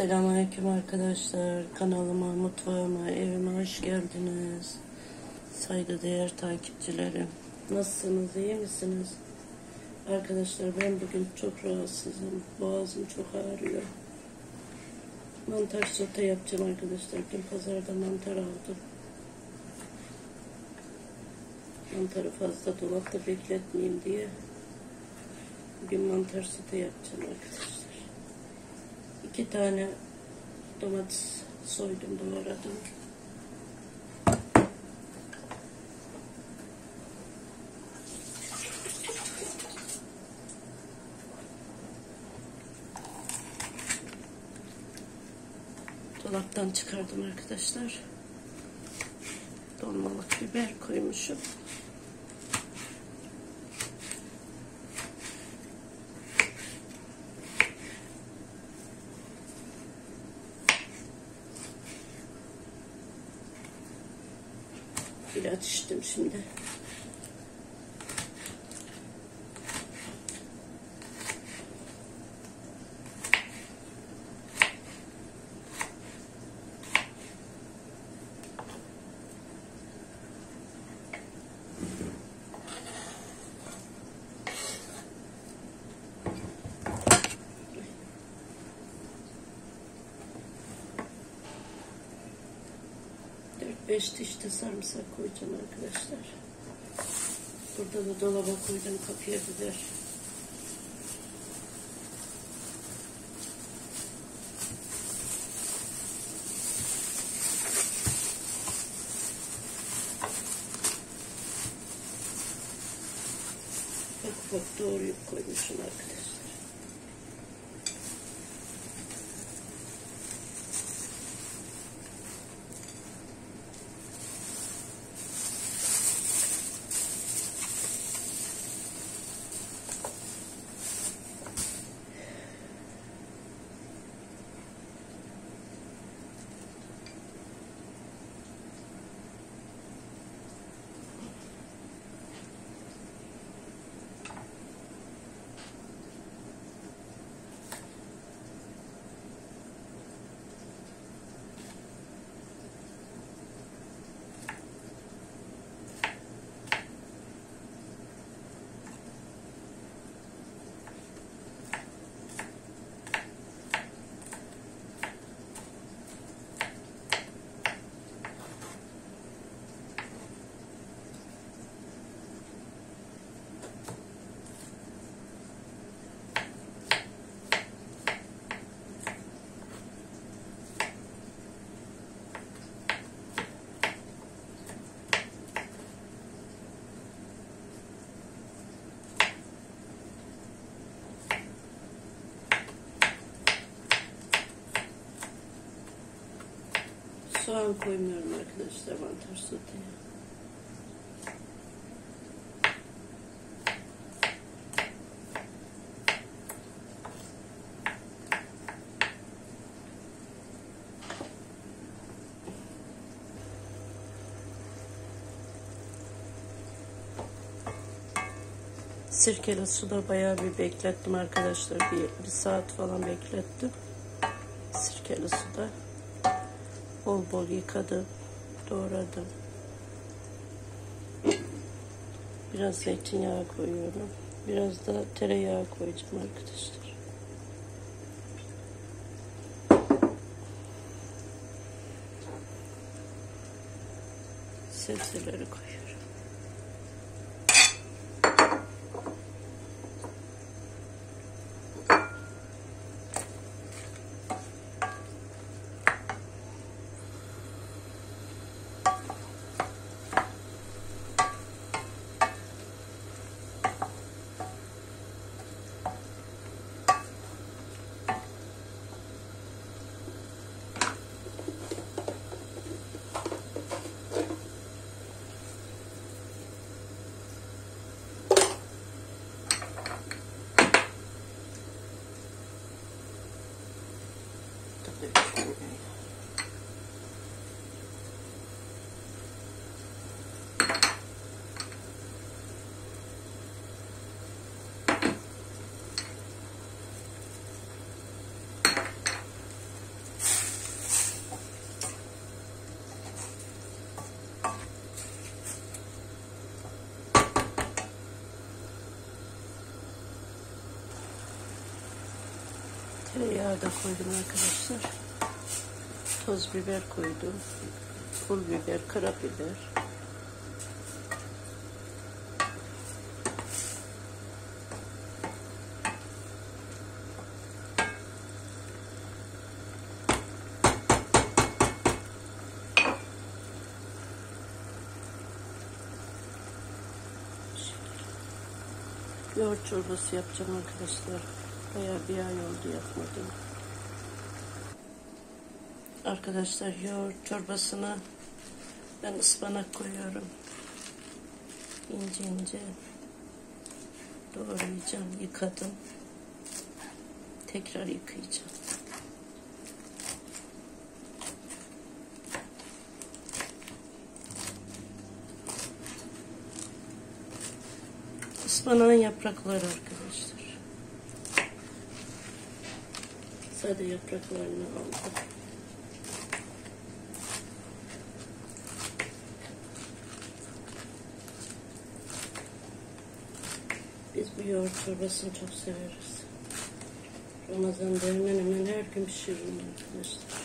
Selamünaleyküm arkadaşlar. Kanalıma, mutfağıma, evime hoş geldiniz. Saygıdeğer takipçilerim. Nasılsınız, iyi misiniz? Arkadaşlar ben bugün çok rahatsızım. Boğazım çok ağrıyor. Mantar sote yapacağım arkadaşlar. Dün pazarda mantar aldım. Mantarı fazla dolapta bekletmeyeyim diye bugün mantar sote yapacağım arkadaşlar. 2 tane domates soydum, doğradım. Dolaptan çıkardım arkadaşlar. Dolmalık biber koymuşum. Bir atıştım şimdi. Beş diş de sarımsak koyacağım arkadaşlar. Burada da dolaba koydum kapya biber. Ufak ufak doğrayıp koymuşum arkadaşlar. Soğan koymuyorum arkadaşlar mantar soteye. Sirkeli suda bayağı bir beklettim arkadaşlar. Bir saat falan beklettim. Sirkeli suda. Bol bol yıkadım, doğradım. Biraz zeytinyağı koyuyorum. Biraz da tereyağı koyacağım arkadaşlar. Sebzeleri koyuyorum. Tereyağı da koydum arkadaşlar. Toz biber koydum. Pul biber, karabiber. Yoğurt çorbası yapacağım arkadaşlar. Bayağı bir ay oldu yapmadım. Arkadaşlar yoğurt çorbasına ben ıspanak koyuyorum. İnce ince doğrayacağım. Yıkadım. Tekrar yıkayacağım. Ispanağın yaprakları arkadaşlar. Sade yapraklarını aldım. Biz bu yoğurt çorbasını çok severiz. Ramazan'da hemen hemen her gün pişiririm arkadaşlar.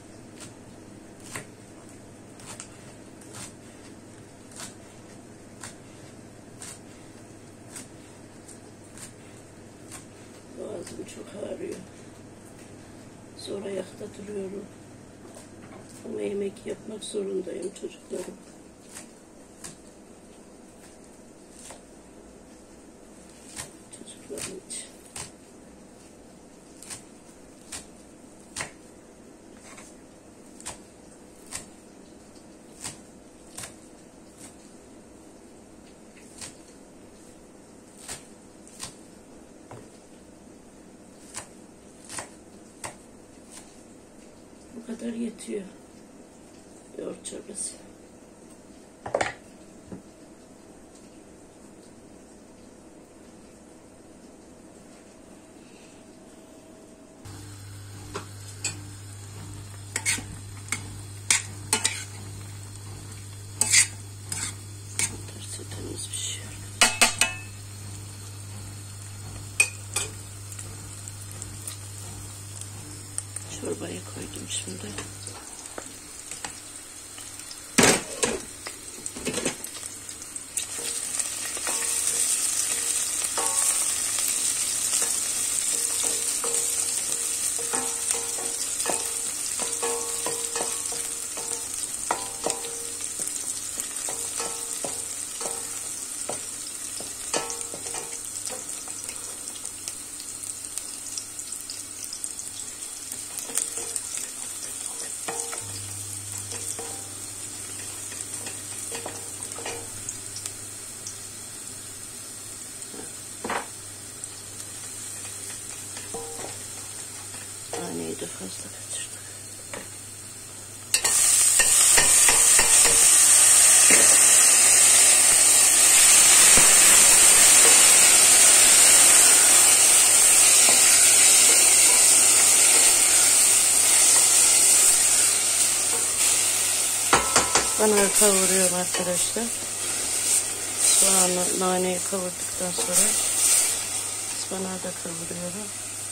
Boğazım çok ağrıyor. Zor ayakta duruyorum. Ama yemek yapmak zorundayım çocuklarım. Çocuklarım için. Bu kadar yetiyor. Yoğurt çorbası. Temiz pişiyor. Çorbayı koydum şimdi. Naneyi de fazla kaçırdık. Bana kavuruyorum arkadaşlar. Soğanı, naneyi kavurduktan sonra ıspanağı da kavuruyorum.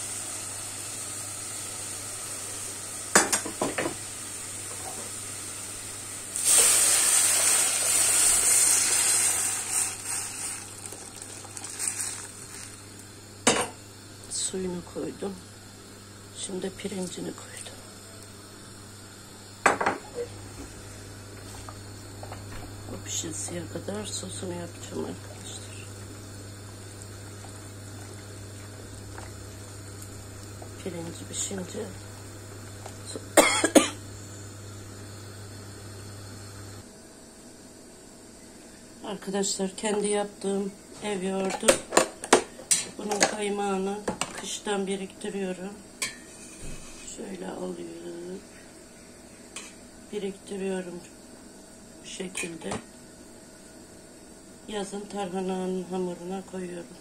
Suyunu koydum. Şimdi pirincini koydum. Bu pişinceye kadar sosunu yapacağım arkadaşlar. Pirinci pişince arkadaşlar kendi yaptığım ev yoğurdu. Bunun kaymağını kıştan biriktiriyorum. Şöyle alıyorum. Biriktiriyorum bu şekilde. Yazın tarhananın hamuruna koyuyorum.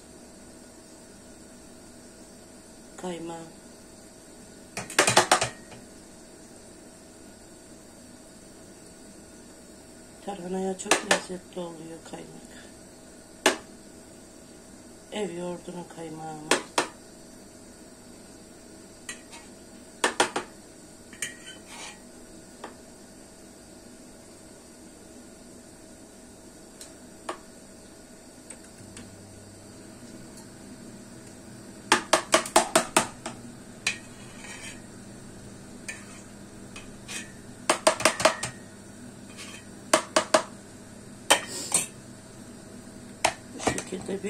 Kaymağı. Tarhanaya çok lezzetli oluyor kaymak. Ev yoğurdunun kaymağı.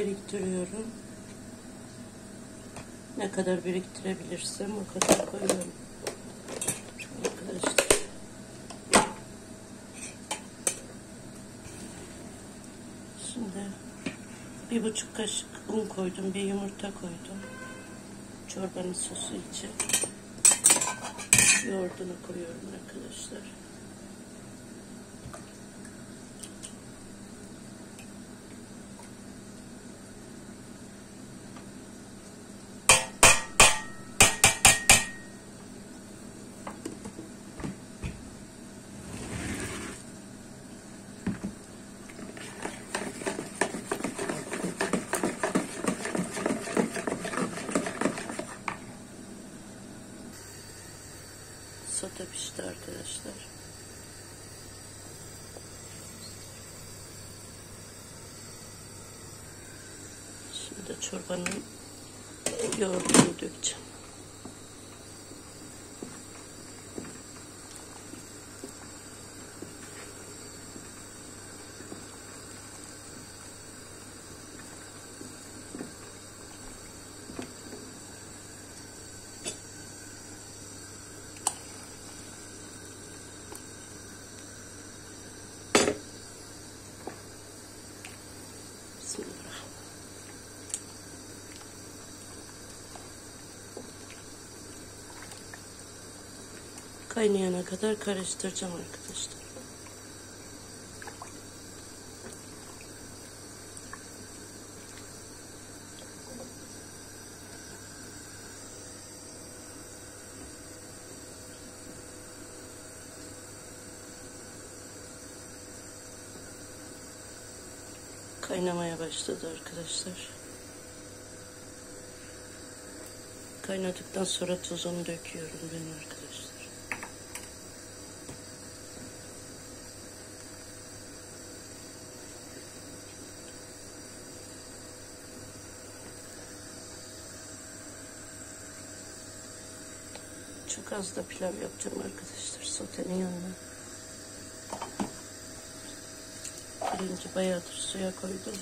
biriktiriyorum. Ne kadar biriktirebilirsem o kadar koyuyorum. Arkadaşlar. Şimdi 1,5 kaşık un koydum. Bir yumurta koydum. Çorbanın sosu için. Yoğurdunu koyuyorum arkadaşlar. Sote pişti arkadaşlar. Şimdi çorbanın yoğurdunu dökeceğim. Bismillah. Kaynayana kadar karıştıracağım arkadaşlar. Kaynamaya başladı arkadaşlar. Kaynadıktan sonra tuzunu döküyorum ben arkadaşlar. Çok az da pilav yapacağım arkadaşlar sotenin yanına. Pirinci bayağıdır suya koydum.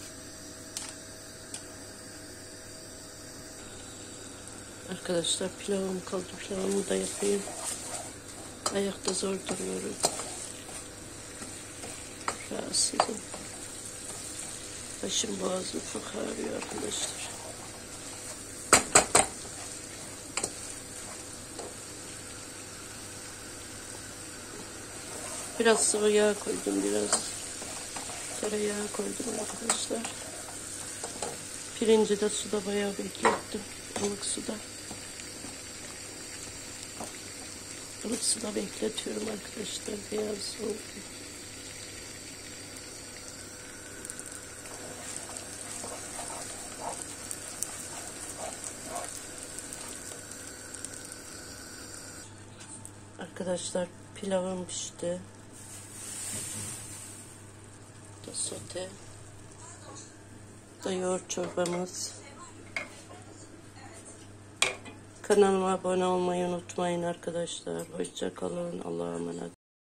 Arkadaşlar pilavım kaldı. Pilavımı da yapayım. Ayakta zor duruyorum. Rahatsızım. Başım boğazım çok ağrıyor arkadaşlar. Biraz sıvı yağ koydum. Biraz tereyağı koydum arkadaşlar. Pirinci de suda bayağı beklettim. Ilık suda. Ilık suda bekletiyorum arkadaşlar. Beyaz oldu. Arkadaşlar pilavım pişti. Bu da sote. Bu da yoğurt çorbamız. Kanalıma abone olmayı unutmayın arkadaşlar. Hoşça kalın. Allah'a emanet.